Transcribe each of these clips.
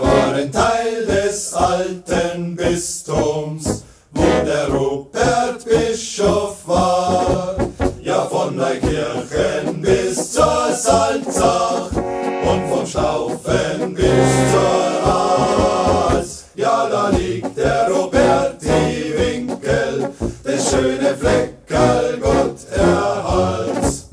war ein Teil des alten Bistums, wo der Rupert Bischof war. Ja, von Neukirchen bis zur Salzach und vom Staufen bis zur Aas. Ja, da liegt der Roberti Winkel, das schöne Fleckerl, Gott erhalt's.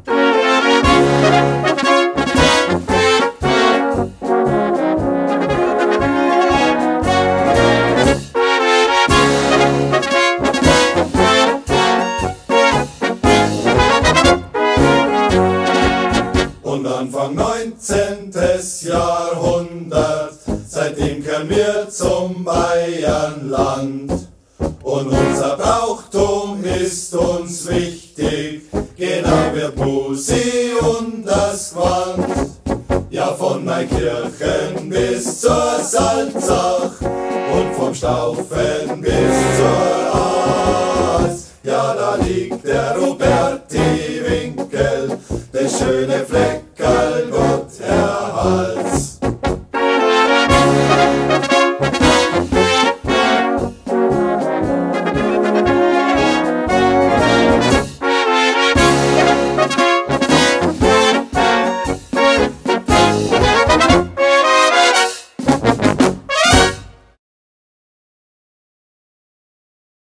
Und Anfang 19. Jahrhundert, seitdem kehren wir zum Bayernland. Und unser Brauchtum ist uns wichtig, genau wird Musi und das Gewand. Ja, von Neukirchen bis zur Salzach und vom Staufen bis zur Aas. Ja, da liegt der Roberti Winkel, der schöne Fleck.